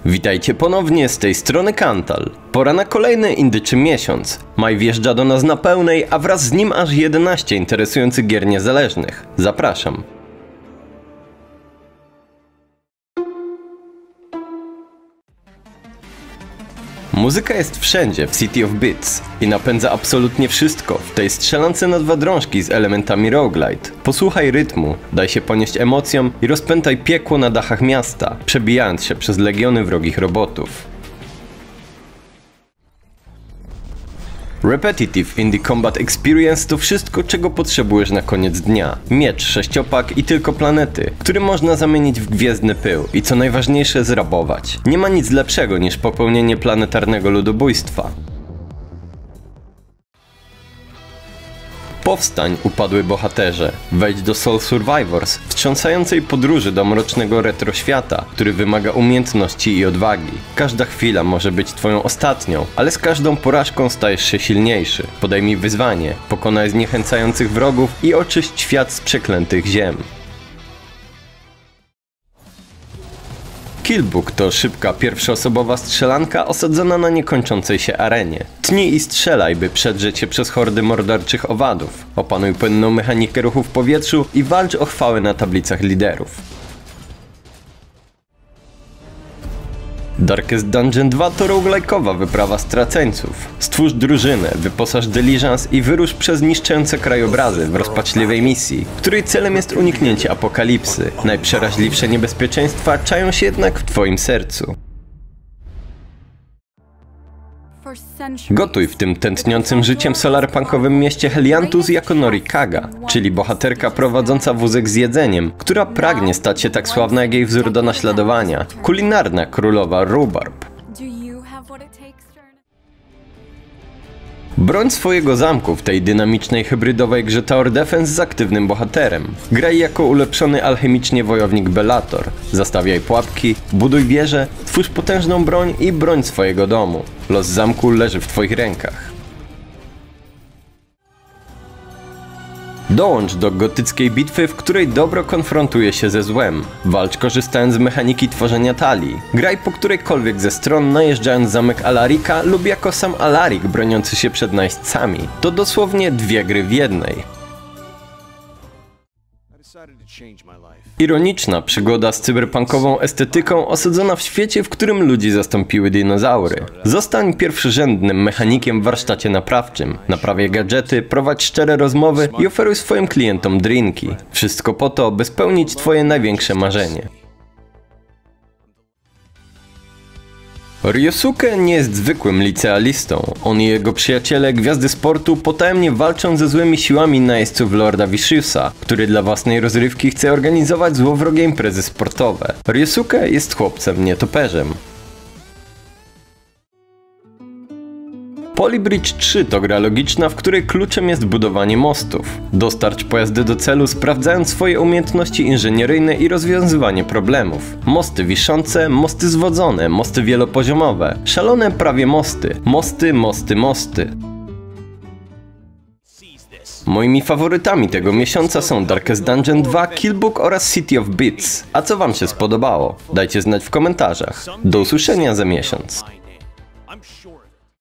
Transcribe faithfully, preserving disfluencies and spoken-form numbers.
Witajcie ponownie z tej strony Kantal. Pora na kolejny indyczy miesiąc. Maj wjeżdża do nas na pełnej, a wraz z nim aż jedenaście interesujących gier niezależnych. Zapraszam. Muzyka jest wszędzie w City of Beats i napędza absolutnie wszystko w tej strzelance na dwa drążki z elementami roguelite. Posłuchaj rytmu, daj się ponieść emocjom i rozpętaj piekło na dachach miasta, przebijając się przez legiony wrogich robotów. Repetitive Indie Combat Experience to wszystko, czego potrzebujesz na koniec dnia. Miecz, sześciopak i tylko planety, który można zamienić w gwiezdny pył i co najważniejsze zrabować. Nie ma nic lepszego niż popełnienie planetarnego ludobójstwa. Powstań, upadły bohaterze. Wejdź do Soul Survivors, wstrząsającej podróży do mrocznego retro świata, który wymaga umiejętności i odwagi. Każda chwila może być twoją ostatnią, ale z każdą porażką stajesz się silniejszy. Podejmij wyzwanie, pokonaj zniechęcających wrogów i oczyść świat z przeklętych ziem. Killbook to szybka, pierwszoosobowa strzelanka osadzona na niekończącej się arenie. Tnij i strzelaj, by przedrzeć się przez hordy morderczych owadów. Opanuj płynną mechanikę ruchu w powietrzu i walcz o chwałę na tablicach liderów. Darkest Dungeon dwa to roguelike'owa wyprawa straceńców. Stwórz drużynę, wyposaż dyliżans i wyrusz przez niszczące krajobrazy w rozpaczliwej misji, której celem jest uniknięcie apokalipsy. Najprzeraźliwsze niebezpieczeństwa czają się jednak w twoim sercu. Gotuj w tym tętniącym życiem solarpunkowym mieście Heliantus jako Norikaga, czyli bohaterka prowadząca wózek z jedzeniem, która pragnie stać się tak sławna jak jej wzór do naśladowania. Kulinarna królowa Rhubarb. Broń swojego zamku w tej dynamicznej hybrydowej grze Tower Defense z aktywnym bohaterem. Graj jako ulepszony alchemicznie wojownik Bellator. Zastawiaj pułapki, buduj wieże, twórz potężną broń i broń swojego domu. Los zamku leży w twoich rękach. Dołącz do gotyckiej bitwy, w której dobro konfrontuje się ze złem. Walcz korzystając z mechaniki tworzenia talii. Graj po którejkolwiek ze stron, najeżdżając zamek Alarika lub jako sam Alarik broniący się przed najeźdźcami. To dosłownie dwie gry w jednej. Ironiczna przygoda z cyberpunkową estetyką osadzona w świecie, w którym ludzi zastąpiły dinozaury. Zostań pierwszorzędnym mechanikiem w warsztacie naprawczym. Naprawiaj gadżety, prowadź szczere rozmowy i oferuj swoim klientom drinki. Wszystko po to, by spełnić twoje największe marzenie. Ryosuke nie jest zwykłym licealistą. On i jego przyjaciele, gwiazdy sportu, potajemnie walczą ze złymi siłami najeźdźców Lorda Viciousa, który dla własnej rozrywki chce organizować złowrogie imprezy sportowe. Ryosuke jest chłopcem, nie toperzem. Polybridge trzy to gra logiczna, w której kluczem jest budowanie mostów. Dostarcz pojazdy do celu, sprawdzając swoje umiejętności inżynieryjne i rozwiązywanie problemów. Mosty wiszące, mosty zwodzone, mosty wielopoziomowe, szalone prawie mosty, mosty, mosty, mosty. Moimi faworytami tego miesiąca są Darkest Dungeon dwa, Killbook oraz City of Beats. A co wam się spodobało? Dajcie znać w komentarzach. Do usłyszenia za miesiąc.